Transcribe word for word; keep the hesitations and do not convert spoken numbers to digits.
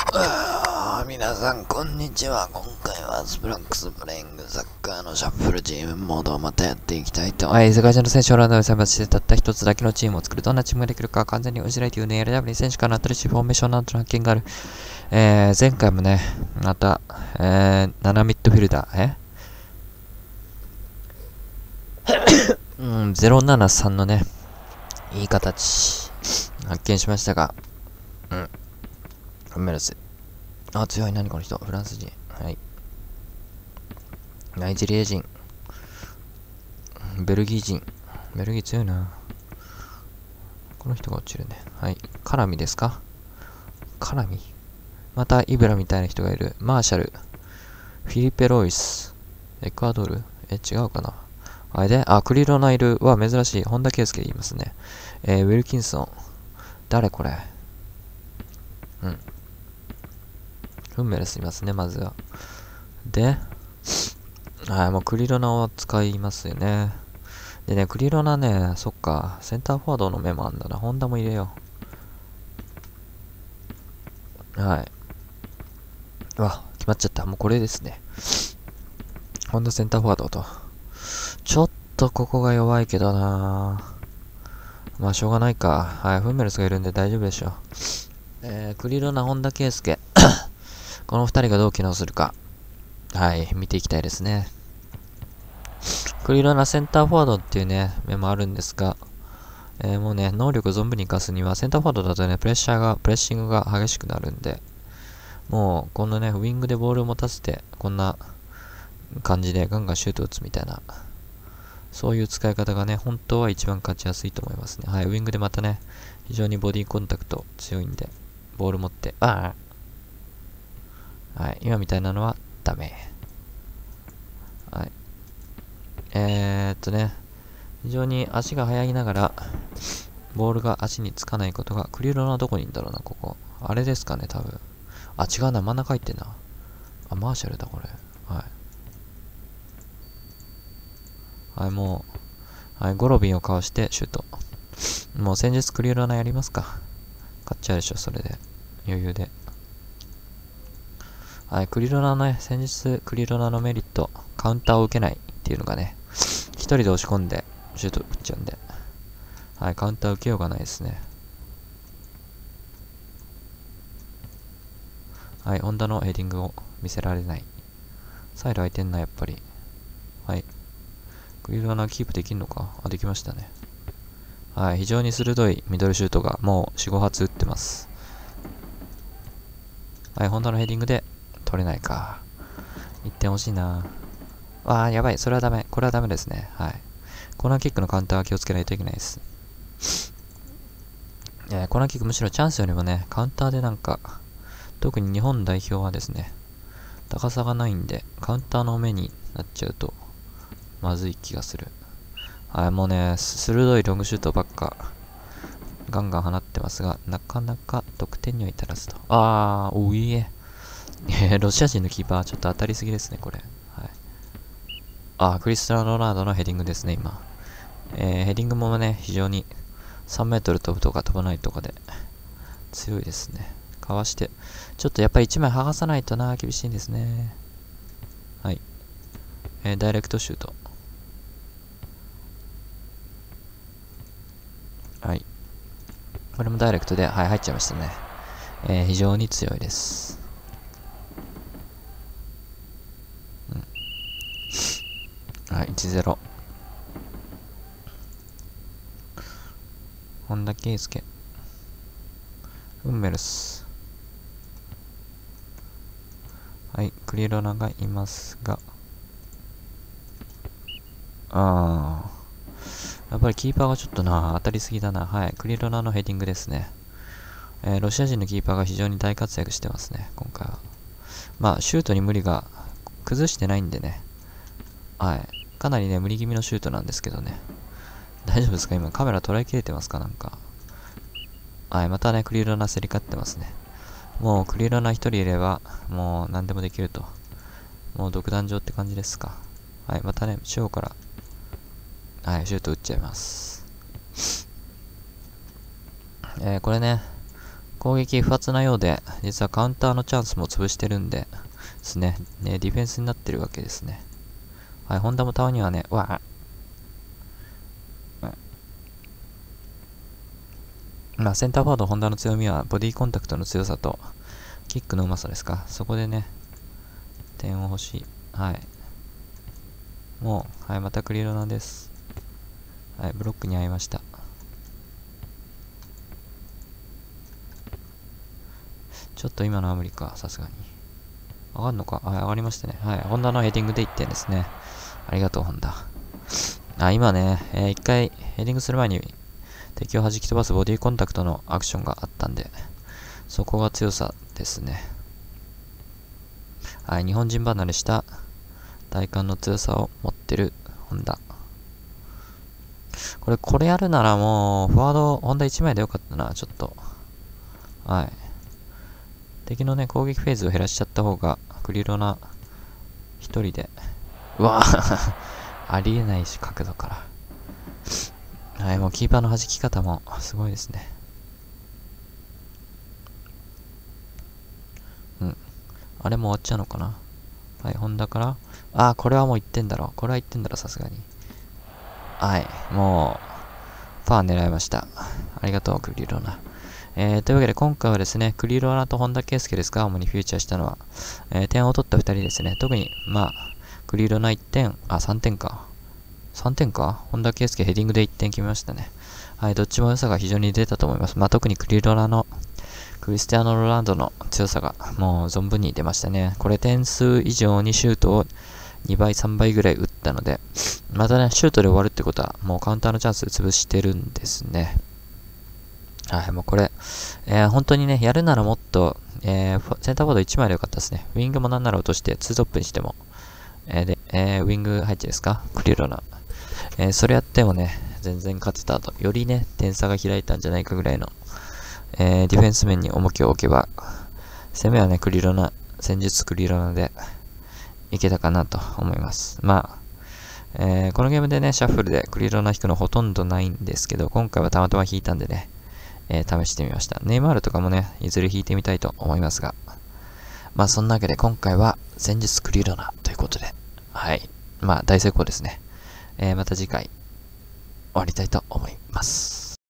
あー皆さん、こんにちは。今回はスプランクスプレイングサッカーのシャッフルチームモードをまたやっていきたいと。はい、世界中の選手をランダムに選抜してたった一つだけのチームを作る。どんなチームができるか完全に教えないというね、エルダブリュー 選手からの新しいフォーメーションなどの発見がある。えー、前回もね、また、えー、ななミッドフィルダー、えうん、ゼロななさんのね、いい形、発見しましたが、うん、フメルス。あ、強い、何この人、フランス人。はい。ナイジェリア人。ベルギー人。ベルギー強いな。この人が落ちるね。はい。カラミですか？カラミ？またイブラみたいな人がいる。マーシャル。フィリペ・ロイス。エクアドル？え、違うかな。あれで、あ、クリロナいるは珍しい。本田圭佑言いますね。えー、ウィルキンソン。誰これ？うん。フンメルスいますね、まずは。で、はい、もうクリロナを使いますよね。でね、クリロナね、そっか、センターフォワードの目もあんだな。ホンダも入れよう。はい。うわ、決まっちゃった。もうこれですね。ホンダセンターフォワードと。ちょっとここが弱いけどなまあ、しょうがないか。はい、フンメルスがいるんで大丈夫でしょう。えー、クリロナ、本田圭佑。この二人がどう機能するか。はい、見ていきたいですね。クリロナセンターフォワードっていうね、目もあるんですが、えー、もうね、能力を存分に活かすには、センターフォワードだとね、プレッシャーが、プレッシングが激しくなるんで、もう、このね、ウィングでボールを持たせて、こんな感じでガンガンシュート打つみたいな、そういう使い方がね、本当は一番勝ちやすいと思いますね。はい、ウィングでまたね、非常にボディコンタクト強いんで、ボール持って、ああはい、今みたいなのはダメ。はい。えー、っとね、非常に足が速いながら、ボールが足につかないことが、クリロナはどこにいんだろうな、ここ。あれですかね、多分。あ、違うな、真ん中入ってんな。あ、マーシャルだ、これ。はい。はい、もう、はい、ゴロビンをかわして、シュート。もう戦術クリロナやりますか。勝っちゃうでしょ、それで。余裕で。はい、クリロナのね、戦術クリロナのメリット、カウンターを受けないっていうのがね、一人で押し込んで、シュート打っちゃうんで。はい、カウンター受けようがないですね。はい、ホンダのヘディングを見せられない。サイド空いてんな、やっぱり。はい。クリロナキープできんのか？あ、できましたね。はい、非常に鋭いミドルシュートがもうよん、ご発打ってます。はい、ホンダのヘディングで取れないか。いってん欲しいな。あー、やばい。それはダメ。これはダメですね。はい。コーナーキックのカウンターは気をつけないといけないです。えー、コーナーキックむしろチャンスよりもね、カウンターでなんか、特に日本代表はですね、高さがないんで、カウンターの目になっちゃうと、まずい気がする。はい、もうね、鋭いロングシュートばっか、ガンガン放ってますが、なかなか得点には至らずと。あー、おいえ。えー、ロシア人のキーパー、ちょっと当たりすぎですね、これ。はい。あー、クリスティアーノ・ロナウドのヘディングですね、今。えー、ヘディングもね、非常にさんメートル飛ぶとか飛ばないとかで、強いですね。かわして。ちょっとやっぱりいちまい剥がさないとな、厳しいんですね。はい。えー、ダイレクトシュート。はい。これもダイレクトで、はい、入っちゃいましたね。えー、非常に強いです。うん。はい、いちゼロ。本田圭佑。ウンメルス。はい、クリロナがいますが。あー。やっぱりキーパーがちょっとな、当たりすぎだな。はい、クリロナのヘディングですね。えー、ロシア人のキーパーが非常に大活躍してますね、今回は。まあ、シュートに無理が、崩してないんでね。はい。かなりね、無理気味のシュートなんですけどね。大丈夫ですか？今カメラ捉えきれてますか？なんか。はい、またね、クリロナ競り勝ってますね。もうクリロナ一人いれば、もう何でもできると。もう独壇場って感じですか。はい、またね、中央から、はい、シュート打っちゃいます。えー、これね、 攻撃不発なようで、実はカウンターのチャンスも潰してるんで、ですね。ね、ディフェンスになってるわけですね。はい、ホンダもたまにはね、わぁ。まあ、センターフォワードホンダの強みは、ボディコンタクトの強さと、キックのうまさですか。そこでね、点を欲しい。はい。もう、はい、またクリロナです。はい、ブロックに合いました。ちょっと今のは無理か、さすがに。上がるのか。はい、上がりましたね。はい、ホンダのヘディングでいってんですね。ありがとう、ホンダ。あ、今ね、えー、一回ヘディングする前に敵を弾き飛ばすボディコンタクトのアクションがあったんで、そこが強さですね。はい、日本人離れした体幹の強さを持ってるホンダ。これ、これやるならもう、フォワード、ホンダいちまいでよかったな、ちょっと。はい。敵のね、攻撃フェーズを減らしちゃった方が、クリロナ一人で。うわぁありえないし、角度から。はい、もうキーパーの弾き方もすごいですね。うん。あれも終わっちゃうのかな。はい、ホンダから。あー、これはもういってんだろ。これはいってんだろ、さすがに。はい、もう、ファー狙いました。ありがとう、クリロナ。えー、というわけで今回はですね、クリロナと本田圭佑ですが、主にフューチャーしたのは、えー、点を取ったふたりですね。特に、まあ、クリロナいってん、あ、さんてんか。さんてんか本田圭佑ヘディングでいってん決めましたね。はい、どっちも良さが非常に出たと思います。まあ、特にクリロナのクリスティアーノ・ロナウドの強さがもう存分に出ましたね。これ点数以上にシュートをにばい、さんばいぐらい打ったので、またね、シュートで終わるってことは、もうカウンターのチャンスで潰してるんですね。はい、もうこれ、えー、本当にね、やるならもっと、えー、センターボードいちまいでよかったですね。ウィングもなんなら落として、ツートップにしても、えー、で、えー、ウィング配置ですかクリロナ。えー、それやってもね、全然勝てたと。よりね、点差が開いたんじゃないかぐらいの、えー、ディフェンス面に重きを置けば、攻めはね、クリロナ、戦術クリロナで、いけたかなと思います。まあ、えー、このゲームでね、シャッフルでクリロナ引くのほとんどないんですけど、今回はたまたま引いたんでね、えー、試してみました。ネイマールとかもね、いずれ引いてみたいと思いますが。まあそんなわけで今回は戦術クリロナということで、はい。まあ大成功ですね。えー、また次回終わりたいと思います。